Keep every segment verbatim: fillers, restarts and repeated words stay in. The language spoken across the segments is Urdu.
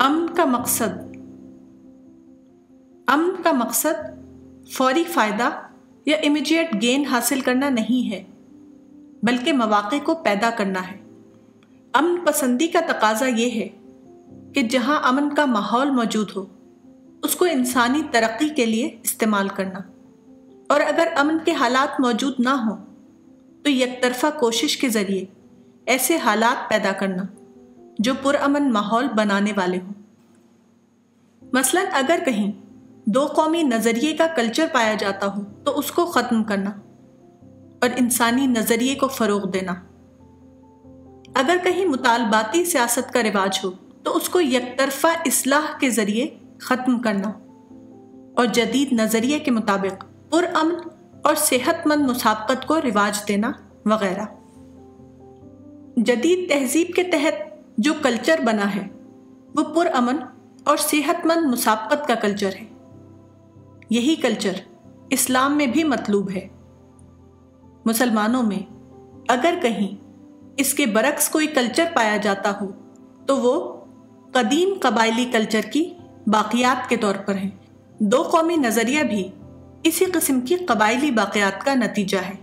امن کا مقصد امن کا مقصد فوری فائدہ یا امیڈیٹ گین حاصل کرنا نہیں ہے، بلکہ مواقع کو پیدا کرنا ہے۔ امن پسندی کا تقاضا یہ ہے کہ جہاں امن کا ماحول موجود ہو اس کو انسانی ترقی کے لیے استعمال کرنا، اور اگر امن کے حالات موجود نہ ہوں تو یک طرفہ کوشش کے ذریعے ایسے حالات پیدا کرنا جو پرامن ماحول بنانے والے ہوں۔ مثلاً اگر کہیں دو قومی نظریے کا کلچر پایا جاتا ہو تو اس کو ختم کرنا اور انسانی نظریے کو فروغ دینا۔ اگر کہیں مطالباتی سیاست کا رواج ہو تو اس کو یک طرفہ اصلاح کے ذریعے ختم کرنا اور جدید نظریے کے مطابق پرامن اور صحت مند مسابقت کو رواج دینا وغیرہ۔ جدید تہذیب کے تحت جو کلچر بنا ہے وہ پرامن اور صحت مند مسابقت کا کلچر ہے۔ یہی کلچر اسلام میں بھی مطلوب ہے۔ مسلمانوں میں اگر کہیں اس کے برعکس کوئی کلچر پایا جاتا ہو تو وہ قدیم قبائلی کلچر کی باقیات کے طور پر ہیں۔ دو قومی نظریہ بھی اسی قسم کی قبائلی باقیات کا نتیجہ ہے۔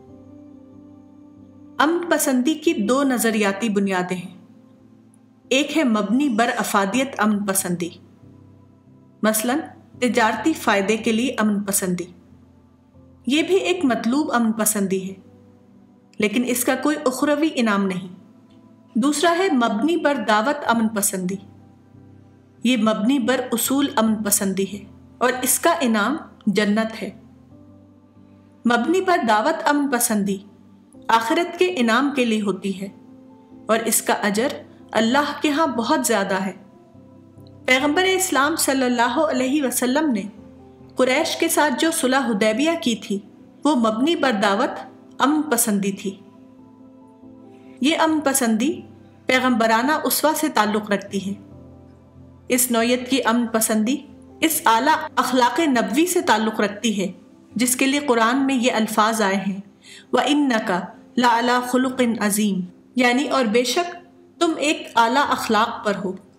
امن پسندی کی دو نظریاتی بنیادیں ہیں۔ ایک ہے مبنی بر افادیت امن پسندی، مثلاً تجارتی فائدے کے لیے امن پسندی۔ یہ بھی ایک مطلوب امن پسندی ہے، لیکن اس کا کوئی اخروی انعام نہیں۔ دوسرا ہے مبنی بر دعوت امن پسندی۔ یہ مبنی بر اصول امن پسندی ہے اور اس کا انعام جنت ہے۔ مبنی بر دعوت امن پسندی آخرت کے انعام کے لیے ہوتی ہے اور اس کا اجر اللہ کے ہاں بہت زیادہ ہے۔ پیغمبر اسلام صلی اللہ علیہ وسلم نے قریش کے ساتھ جو صلح حدیبیہ کی تھی وہ مبنی بر دعوت امن پسندی تھی۔ یہ امن پسندی پیغمبرانہ اسوہ سے تعلق رکھتی ہے۔ اس نوعیت کی امن پسندی اس اعلیٰ اخلاق نبوی سے تعلق رکھتی ہے جس کے لیے قرآن میں یہ الفاظ آئے ہیں وَإِنَّكَ لَعَلَىٰ خُلُقٍ عَظِيمٍ، یعنی اور بے شک تم ایک اعلیٰ اخلاق پر ہو۔